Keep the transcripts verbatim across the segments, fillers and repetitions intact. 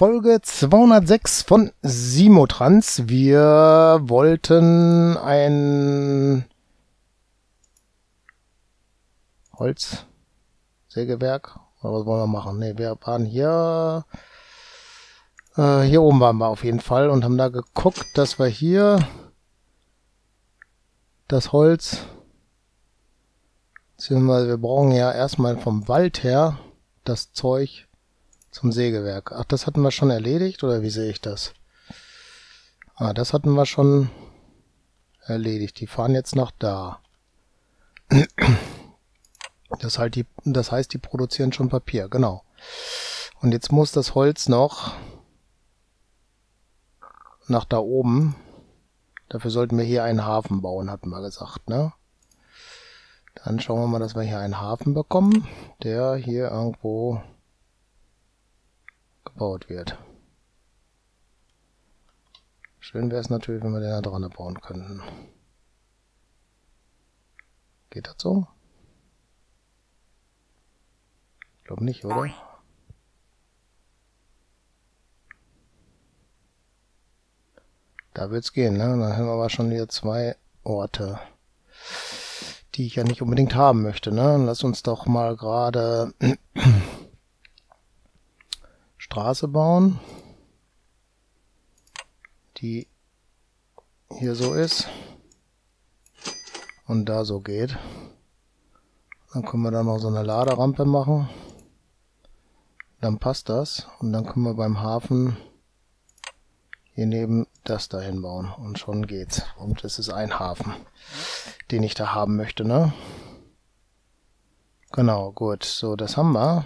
Folge zweihundertsechs von Simotrans. Wir wollten ein Holzsägewerk, oder was wollen wir machen? Ne, wir waren hier, äh, hier oben waren wir auf jeden Fall und haben da geguckt, dass wir hier das Holz, beziehungsweise wir brauchen ja erstmal vom Wald her das Zeug zum Sägewerk. Ach, das hatten wir schon erledigt, oder wie sehe ich das? Ah, das hatten wir schon erledigt. Die fahren jetzt nach da. Das, halt die, das heißt, die produzieren schon Papier, genau. Und jetzt muss das Holz noch nach da oben. Dafür sollten wir hier einen Hafen bauen, hatten wir gesagt, ne? Dann schauen wir mal, dass wir hier einen Hafen bekommen, der hier irgendwo gebaut wird. Schön wäre es natürlich, wenn wir den da dran bauen könnten. Geht das so? Ich glaube nicht, oder? Da wird es gehen, ne? Dann haben wir aber schon hier zwei Orte, die ich ja nicht unbedingt haben möchte, ne? Lass uns doch mal gerade Straße bauen, die hier so ist und da so geht. Dann können wir da noch so eine Laderampe machen. Dann passt das und dann können wir beim Hafen hier neben das da hinbauen und schon geht's. Und es ist ein Hafen, den ich da haben möchte, ne? Genau, gut. So, das haben wir.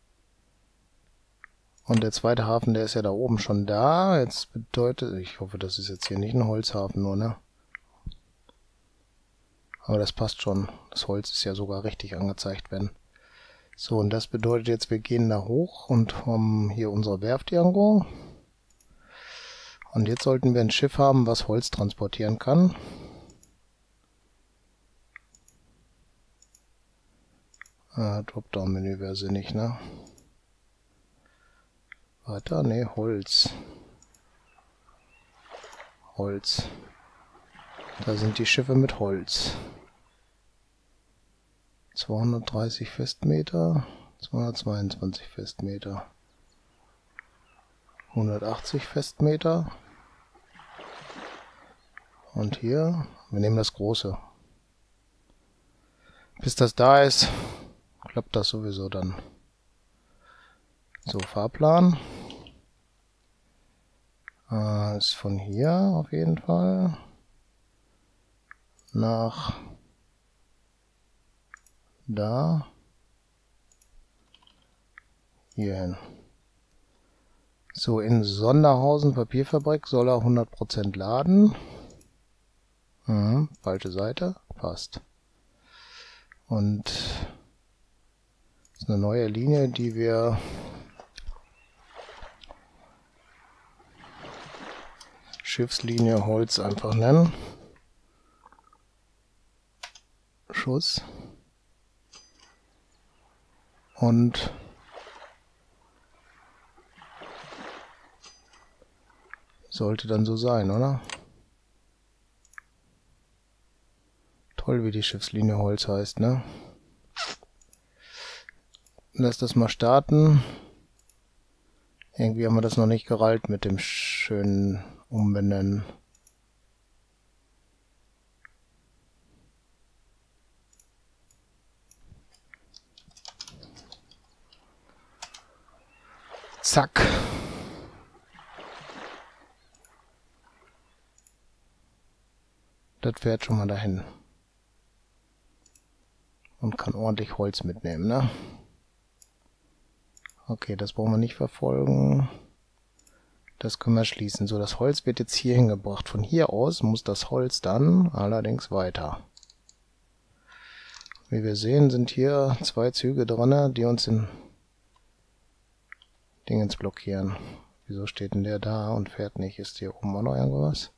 Und der zweite Hafen, der ist ja da oben schon da. Jetzt bedeutet, ich hoffe, das ist jetzt hier nicht ein Holzhafen nur, ne? Aber das passt schon. Das Holz ist ja sogar richtig angezeigt, wenn. So, und das bedeutet jetzt, wir gehen da hoch und haben hier unsere Werft irgendwo. Und jetzt sollten wir ein Schiff haben, was Holz transportieren kann. Ah, Dropdown-Menü wäre sinnig, ne? Weiter? Ne, Holz. Holz. Da sind die Schiffe mit Holz. zweihundertdreißig Festmeter, zweihundertzweiundzwanzig Festmeter, hundertachtzig Festmeter. Und hier, wir nehmen das große. Bis das da ist, klappt das sowieso dann. So, Fahrplan. Äh, ist von hier auf jeden Fall nach da hierhin. So, in Sonderhausen Papierfabrik soll er hundert Prozent laden. Mhm, falsche Seite, passt. Und das ist eine neue Linie, die wir Schiffslinie Holz einfach nennen. Schuss. Und sollte dann so sein, oder? Toll, wie die Schiffslinie Holz heißt, ne? Lass das mal starten. Irgendwie haben wir das noch nicht gerallt mit dem schönen Umbenennen. Zack. Das fährt schon mal dahin. Und kann ordentlich Holz mitnehmen, ne? Okay, das brauchen wir nicht verfolgen. Das können wir schließen. So, das Holz wird jetzt hier hingebracht. Von hier aus muss das Holz dann allerdings weiter. Wie wir sehen, sind hier zwei Züge dran, die uns in Dingens blockieren. Wieso steht denn der da und fährt nicht? Ist hier oben auch noch irgendwas?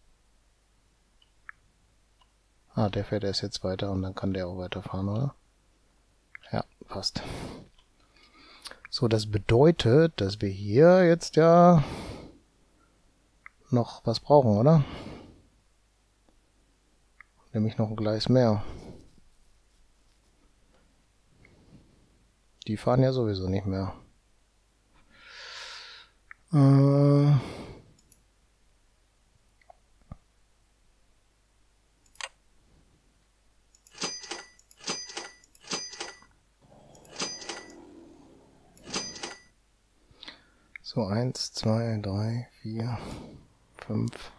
Ah, der fährt erst jetzt weiter und dann kann der auch weiterfahren, oder? Ja, passt. So, das bedeutet, dass wir hier jetzt ja noch was brauchen, oder? Nämlich noch ein Gleis mehr. Die fahren ja sowieso nicht mehr. Äh so, eins, zwei, drei, vier, fünf,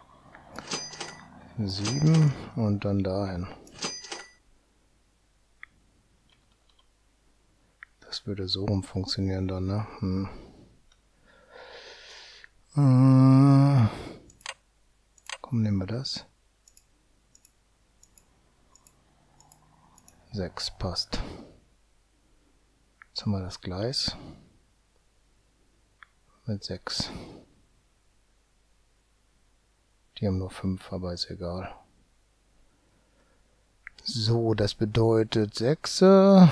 sieben und dann dahin. Das würde so rum funktionieren dann, ne? Hm. Äh, komm, nehmen wir das. sechs passt. Jetzt haben wir das Gleis mit sechs. Die haben nur fünf, aber ist egal. So, das bedeutet sechs. Äh,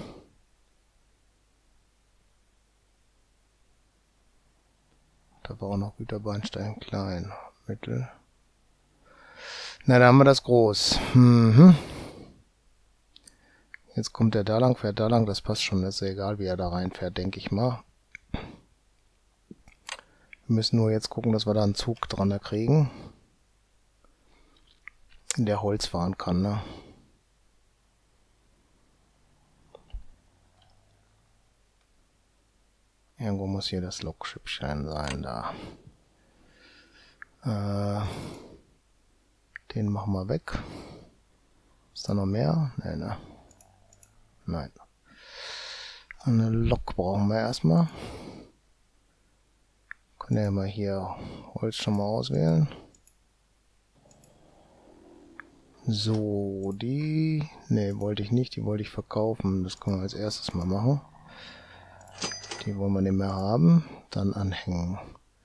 Da war auch noch Güterbahnsteig klein, mittel. Na, da haben wir das groß. Mhm. Jetzt kommt er da lang, fährt da lang, das passt schon. Das ist ja egal, wie er da reinfährt, denke ich mal. Wir müssen nur jetzt gucken, dass wir da einen Zug dran kriegen, in der Holz fahren kann, ne? Irgendwo muss hier das Lokschiffchen sein, da. Äh, den machen wir weg. Ist da noch mehr? Nee, ne? Nein. Eine Lok brauchen wir erstmal. Können wir ja mal hier Holz schon mal auswählen. So, die... Ne, wollte ich nicht, die wollte ich verkaufen. Das können wir als erstes mal machen. Die wollen wir nicht mehr haben. Dann anhängen.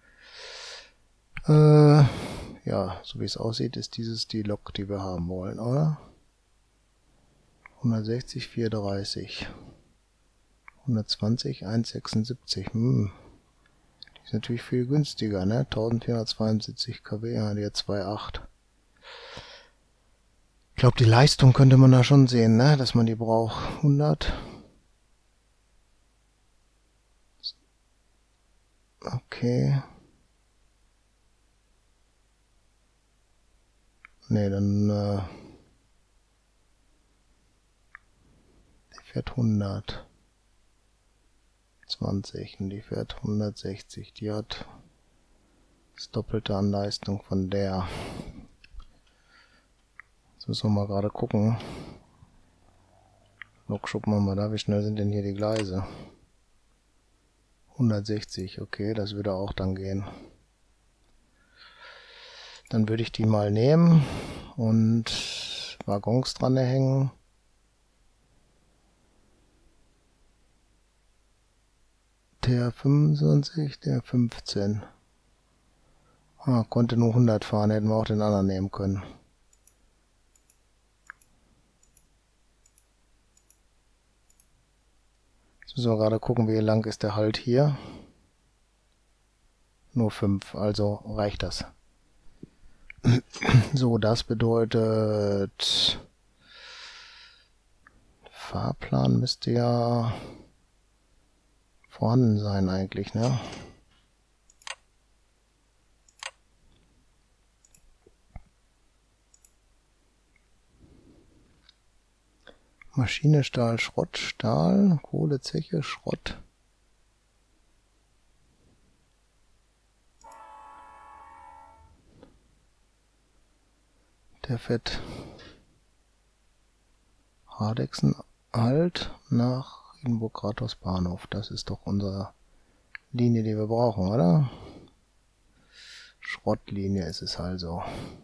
Äh, ja, so wie es aussieht, ist dieses die Lok, die wir haben wollen, oder? hundertsechzig, vierhundertdreißig. hundertzwanzig, hundertsechsundsiebzig. Hm. Die ist natürlich viel günstiger, ne? eintausendvierhundertzweiundsiebzig Kilowatt, ja, die hat zwei Komma acht. Ich glaube, die Leistung könnte man da schon sehen, ne? Dass man die braucht. hundert. Okay. Ne, dann äh, die fährt hundert. zwanzig und die fährt hundertsechzig. Die hat das Doppelte an Leistung von der. Jetzt müssen wir mal gerade gucken. Lokschub machen wir da. Wie schnell sind denn hier die Gleise? hundertsechzig, okay, das würde auch dann gehen. Dann würde ich die mal nehmen und Waggons dran hängen. Der fünfundzwanzig, der fünfzehn. Ah, konnte nur hundert fahren, hätten wir auch den anderen nehmen können. Jetzt müssen wir gerade gucken, wie lang ist der Halt hier. Nur fünf, also reicht das. So, das bedeutet, Fahrplan müsste ja vorhanden sein eigentlich, ne? Maschine, Stahl, Schrott, Stahl, Kohle, Zeche, Schrott. Der fährt Hardexen halt nach Riedenburg-Rathaus Bahnhof. Das ist doch unsere Linie, die wir brauchen, oder? Schrottlinie ist es also.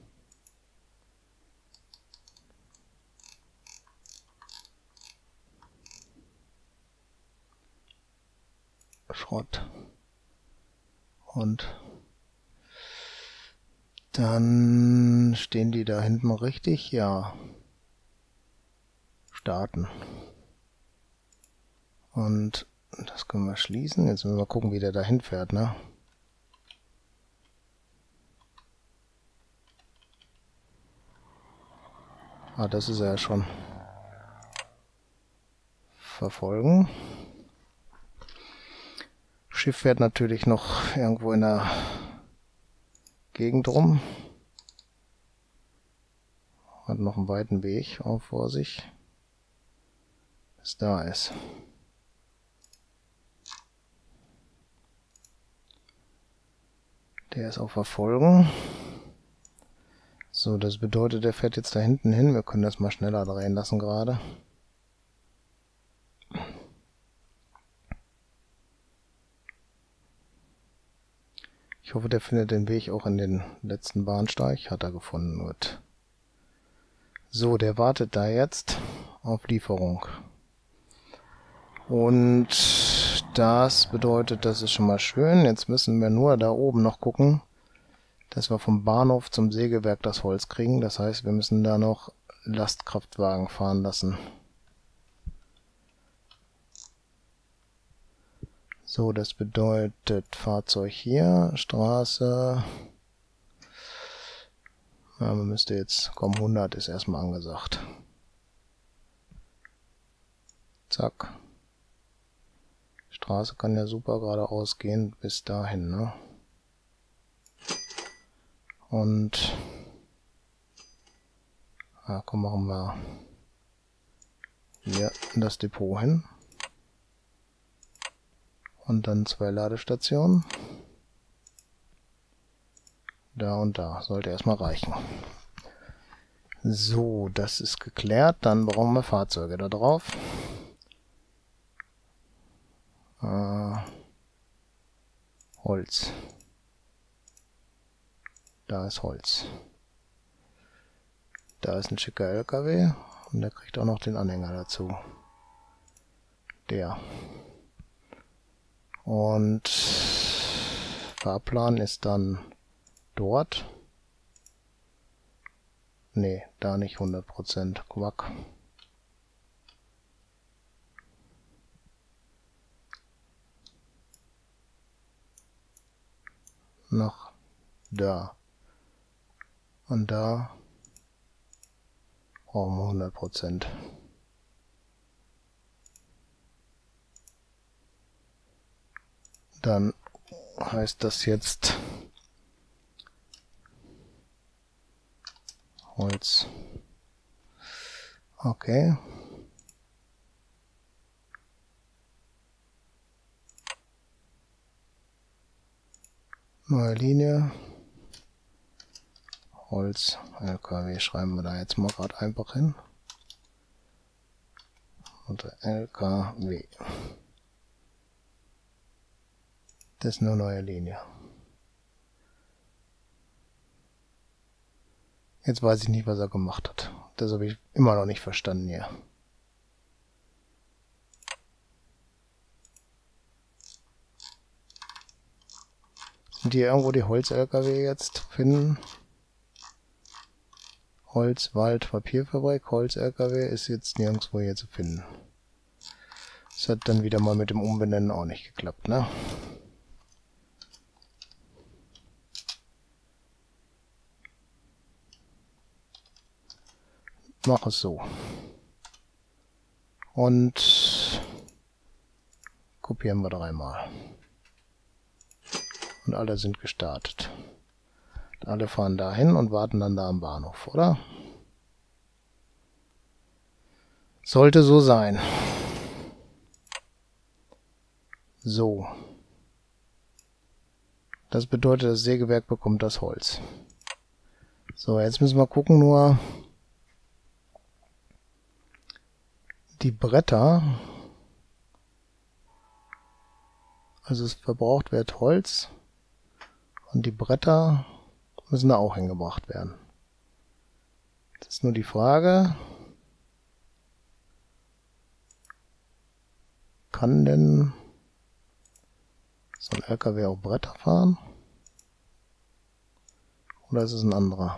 Schrott. Und dann stehen die da hinten richtig, ja. Starten. Und Das können wir schließen. Jetzt müssen wir gucken, wie der dahin fährt, ne? Ah, das ist er ja schon. Verfolgen. Schiff fährt natürlich noch irgendwo in der Gegend rum. Hat noch einen weiten Weg auch vor sich, bis da ist. Der ist auf Verfolgen. So, das bedeutet, der fährt jetzt da hinten hin. Wir können das mal schneller drehen lassen gerade. Ich hoffe, der findet den Weg auch in den letzten Bahnsteig. Hat er gefunden. Gut. So, der wartet da jetzt auf Lieferung. Und das bedeutet, das ist schon mal schön. Jetzt müssen wir nur da oben noch gucken, dass wir vom Bahnhof zum Sägewerk das Holz kriegen. Das heißt, wir müssen da noch Lastkraftwagen fahren lassen. So, das bedeutet Fahrzeug hier, Straße. Ja, man müsste jetzt, komm, hundert ist erstmal angesagt. Zack. Straße kann ja super geradeaus gehen bis dahin, ne? Und ja, komm, machen wir hier das Depot hin. Und dann zwei Ladestationen. Da und da. Sollte erstmal reichen. So, das ist geklärt. Dann brauchen wir Fahrzeuge da drauf. Äh, Holz. Da ist Holz. Da ist ein schicker L K W. Und der kriegt auch noch den Anhänger dazu. Der. Und Fahrplan ist dann dort. Nee, da nicht hundert Prozent. Quack. Nach da. Und da brauchen wir hundert Prozent. Dann heißt das jetzt Holz. Okay. Neue Linie. Holz, L K W schreiben wir da jetzt mal gerade einfach hin. Und L K W. Das ist eine neue Linie. Jetzt weiß ich nicht, was er gemacht hat. Das habe ich immer noch nicht verstanden hier. Sind hier irgendwo die Holz-L K W jetzt finden? Holz, Wald, Papierfabrik, Holz-L K W ist jetzt nirgendwo hier zu finden. Das hat dann wieder mal mit dem Umbenennen auch nicht geklappt, ne? Mach es so. Und kopieren wir dreimal. Und alle sind gestartet. Alle fahren dahin und warten dann da am Bahnhof, oder? Sollte so sein. So. Das bedeutet, das Sägewerk bekommt das Holz. So, jetzt müssen wir gucken nur... Die Bretter, also es verbraucht wird Holz und die Bretter müssen da auch hingebracht werden. Das ist nur die Frage, kann denn so ein L K W auch Bretter fahren? Oder ist es ein anderer?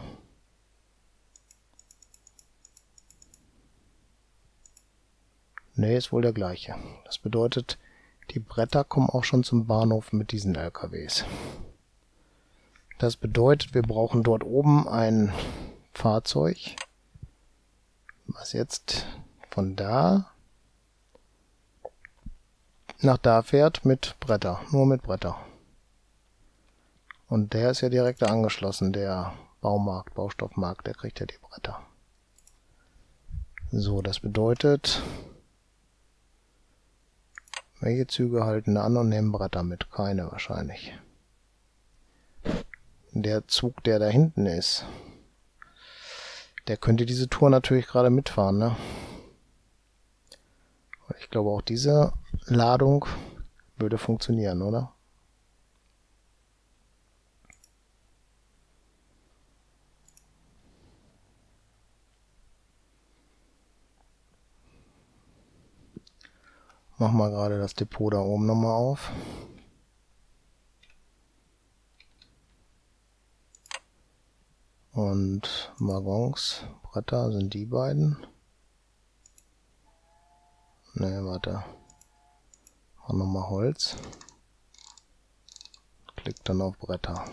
Ne, ist wohl der gleiche. Das bedeutet, Die Bretter kommen auch schon zum Bahnhof mit diesen L K Ws. Das bedeutet, wir brauchen dort oben ein Fahrzeug, was jetzt von da nach da fährt mit Bretter, nur mit Bretter. Und der ist ja direkt da angeschlossen, der Baumarkt, Baustoffmarkt, der kriegt ja die Bretter. So, das bedeutet, welche Züge halten an und nehmen Bretter mit? Keine wahrscheinlich. Der Zug, der da hinten ist, der könnte diese Tour natürlich gerade mitfahren, ne? Ich glaube, auch diese Ladung würde funktionieren, oder? Machen wir gerade das Depot da oben nochmal auf. Und Waggons, Bretter sind die beiden. Ne, warte. Mach nochmal Holz. Klick dann auf Bretter.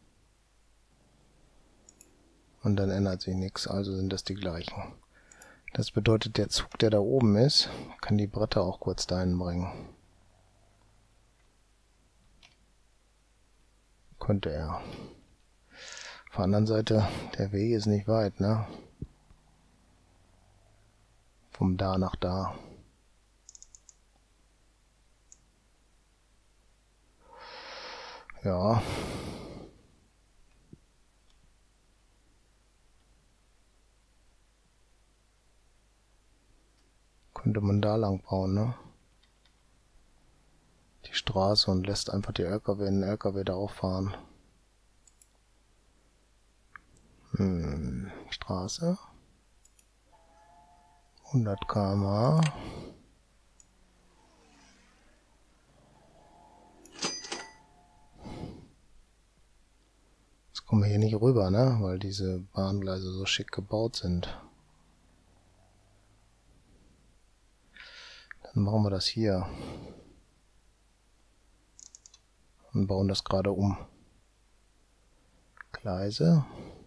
Und dann ändert sich nichts, also sind das die gleichen. Das bedeutet, der Zug, der da oben ist, kann die Bretter auch kurz dahin bringen. Könnte er. Auf der anderen Seite, der Weg ist nicht weit, ne? Vom da nach da. Ja. Könnte man da lang bauen, ne? Die Straße und lässt einfach die L K W in den L K W darauf fahren. Hm, Straße. hundert Kilometer pro Stunde. Jetzt kommen wir hier nicht rüber, ne? Weil diese Bahngleise so schick gebaut sind. Dann machen wir das hier. Und bauen das gerade um. Gleise.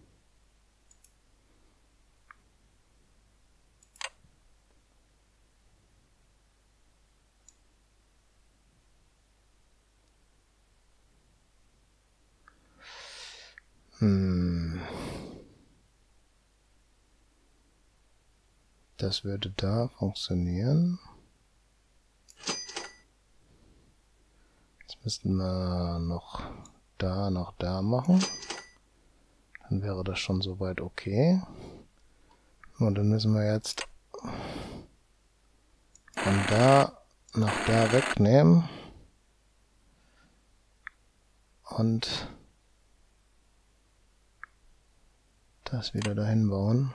Hm. Das würde da funktionieren. Jetzt müssten wir noch da nach da machen. Dann wäre das schon soweit okay. Und dann müssen wir jetzt von da nach da wegnehmen. Und das wieder dahin bauen.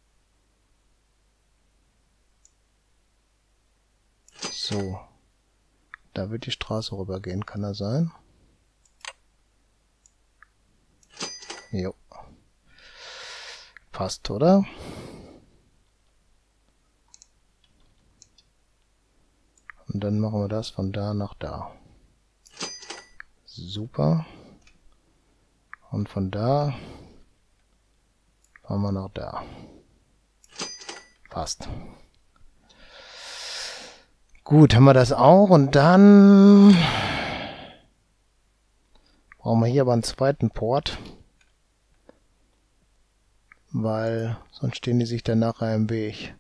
So. Da wird die Straße rübergehen, kann das sein? Jo. Passt, oder? Und dann machen wir das von da nach da. Super. Und von da fahren wir nach da. Passt. Gut, haben wir das auch. Und dann brauchen wir hier aber einen zweiten Port. Weil sonst stehen die sich dann nachher im Weg.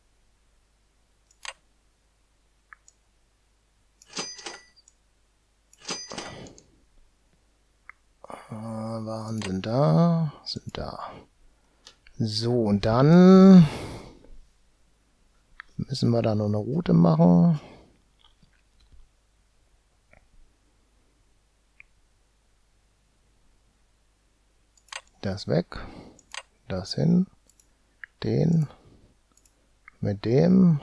Waren sind da, sind da. So, und dann müssen wir da noch eine Route machen. Das weg, das hin, den mit dem,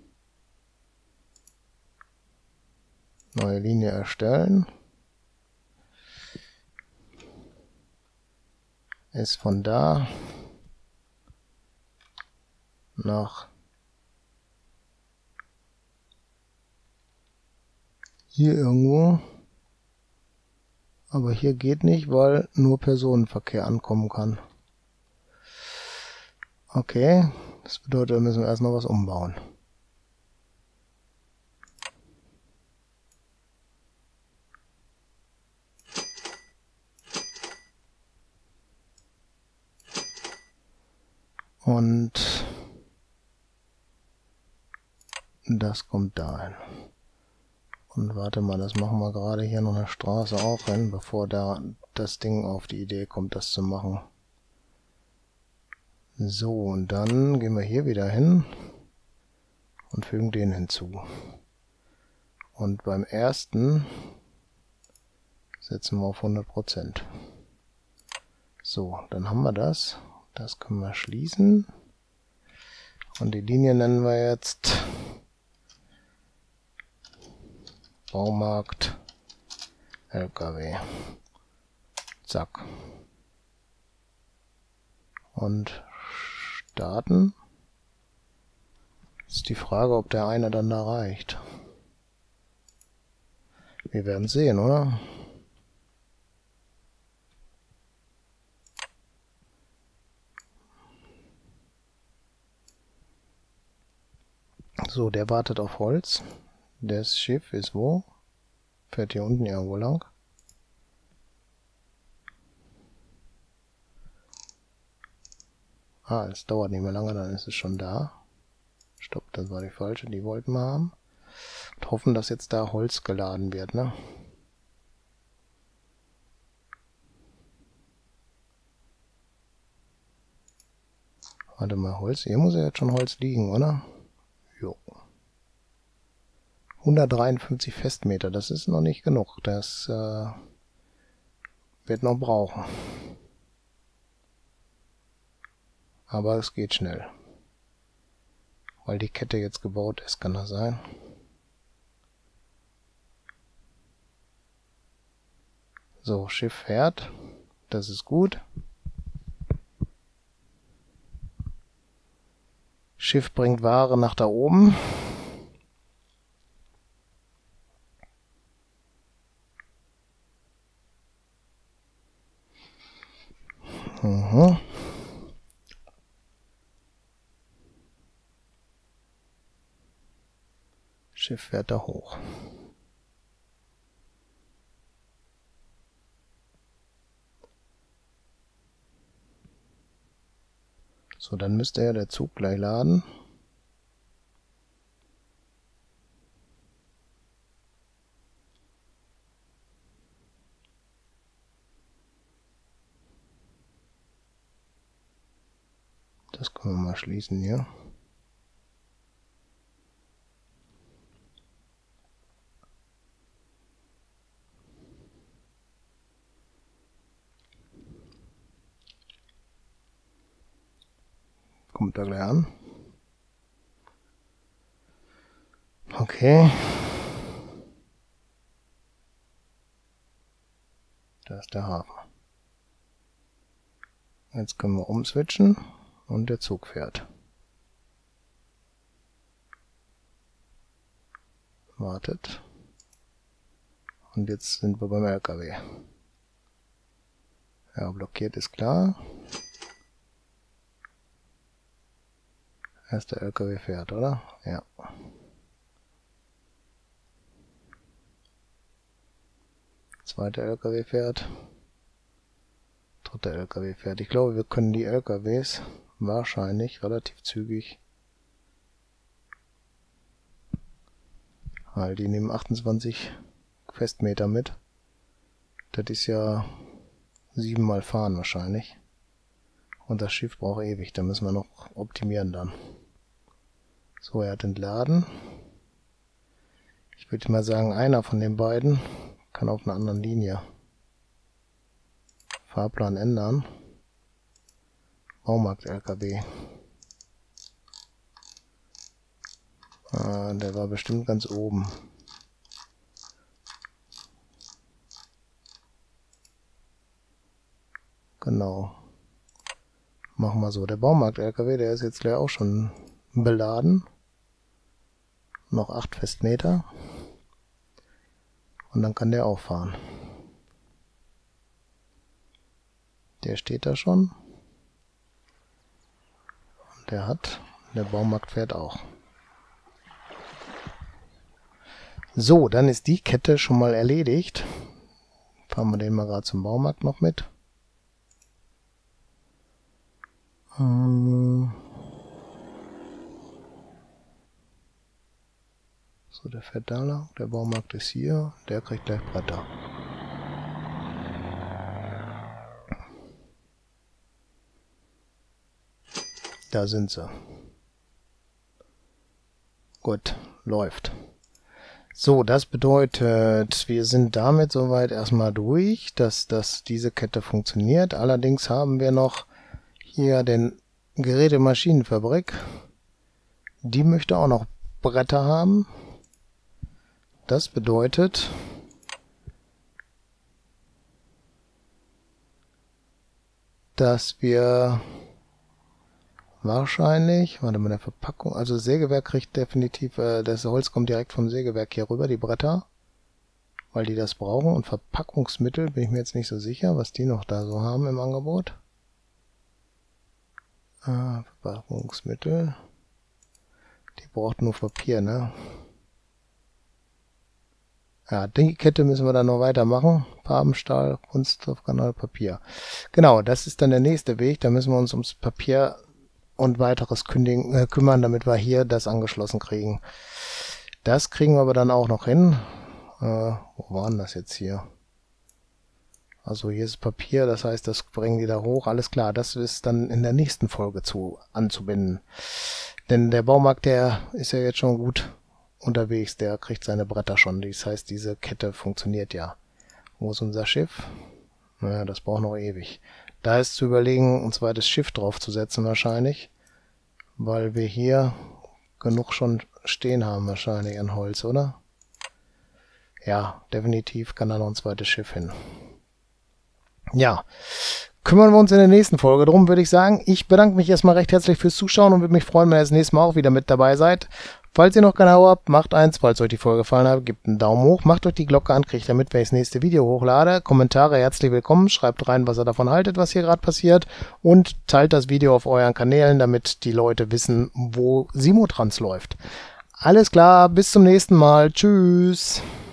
neue Linie erstellen, ist von da nach Hier irgendwo. Aber hier geht nicht, weil nur Personenverkehr ankommen kann. Okay, das bedeutet, da müssen wir erst noch was umbauen. Und das kommt dahin. Und warte mal, das machen wir gerade hier noch eine Straße auch hin, bevor da das Ding auf die Idee kommt, das zu machen. So, und dann gehen wir hier wieder hin und fügen den hinzu. Und beim ersten setzen wir auf hundert Prozent. So, dann haben wir das. Das können wir schließen. Und die Linie nennen wir jetzt Baumarkt L K W. Zack. Und starten. Ist die Frage, ob der eine dann da reicht. Wir werden sehen, oder? So, der wartet auf Holz. Das Schiff ist wo? Fährt hier unten irgendwo lang. Ah, es dauert nicht mehr lange, dann ist es schon da. Stopp, das war die falsche, die wollten wir haben. Und hoffen, dass jetzt da Holz geladen wird, ne? Warte mal, Holz, hier muss ja jetzt schon Holz liegen, oder? Jo. hundertdreiundfünfzig Festmeter, das ist noch nicht genug. Das äh, wird noch brauchen. Aber es geht schnell. Weil die Kette jetzt gebaut ist, kann das sein? So, Schiff fährt. Das ist gut. Schiff bringt Ware nach da oben. Mhm. Schiff fährt da hoch. So, dann müsste ja der Zug gleich laden. Das können wir mal schließen hier. Kommt da gleich an. Okay. Da ist der Hafen. Jetzt können wir umswitchen und der Zug fährt. Wartet. Und jetzt sind wir beim L K W. Ja, blockiert ist klar. Erster L K W fährt, oder? Ja. Zweiter L K W fährt. Dritter L K W fährt. Ich glaube, wir können die L K Ws wahrscheinlich relativ zügig, weil die nehmen achtundzwanzig Festmeter mit. Das ist ja siebenmal fahren wahrscheinlich. Und das Schiff braucht ewig, da müssen wir noch optimieren dann. So, er hat entladen. Ich würde mal sagen, einer von den beiden kann auf einer anderen Linie. Fahrplan ändern. Baumarkt L K W. Ah, der war bestimmt ganz oben. Genau. Machen wir so. Der Baumarkt L K W, der ist jetzt gleich auch schon beladen. Noch acht Festmeter. Und dann kann der auch fahren. Der steht da schon. Und der hat, der Baumarkt fährt auch. So, dann ist die Kette schon mal erledigt. Fahren wir den mal gerade zum Baumarkt noch mit. Ähm so, der fährt da lang. Der Baumarkt ist hier. Der kriegt gleich Bretter. Da sind sie. Gut, läuft. So, das bedeutet, wir sind damit soweit erstmal durch, dass, dass diese Kette funktioniert. Allerdings haben wir noch hier den Gerätemaschinenfabrik. Die möchte auch noch Bretter haben. Das bedeutet, dass wir wahrscheinlich, warte mal, der Verpackung, also das Sägewerk kriegt definitiv, äh, das Holz kommt direkt vom Sägewerk hier rüber, die Bretter, weil die das brauchen. Und Verpackungsmittel bin ich mir jetzt nicht so sicher, was die noch da so haben im Angebot. Ah, Verpackungsmittel. Die braucht nur Papier, ne? Ja, die Kette müssen wir dann noch weitermachen. Farbenstahl, Kunststoffkanal, Papier. Genau, das ist dann der nächste Weg. Da müssen wir uns ums Papier und weiteres kündigen, äh, kümmern, damit wir hier das angeschlossen kriegen. Das kriegen wir aber dann auch noch hin. Äh, wo war denn das jetzt hier? Also hier ist Papier, das heißt, das bringen die da hoch. Alles klar, das ist dann in der nächsten Folge zu anzubinden. Denn der Baumarkt, der ist ja jetzt schon gut unterwegs, der kriegt seine Bretter schon. Das heißt, diese Kette funktioniert ja. Wo ist unser Schiff? Naja, das braucht noch ewig. Da ist zu überlegen, ein zweites Schiff draufzusetzen wahrscheinlich, weil wir hier genug schon stehen haben wahrscheinlich an Holz, oder? Ja, definitiv kann da noch ein zweites Schiff hin. Ja, kümmern wir uns in der nächsten Folge drum, würde ich sagen. Ich bedanke mich erstmal recht herzlich fürs Zuschauen und würde mich freuen, wenn ihr das nächste Mal auch wieder mit dabei seid. Falls ihr noch kein Abo habt, macht eins. Falls euch die Folge gefallen hat, gebt einen Daumen hoch. Macht euch die Glocke an, kriegt damit, wenn ich das nächste Video hochlade. Kommentare herzlich willkommen. Schreibt rein, was ihr davon haltet, was hier gerade passiert. Und teilt das Video auf euren Kanälen, damit die Leute wissen, wo Simotrans läuft. Alles klar, bis zum nächsten Mal. Tschüss.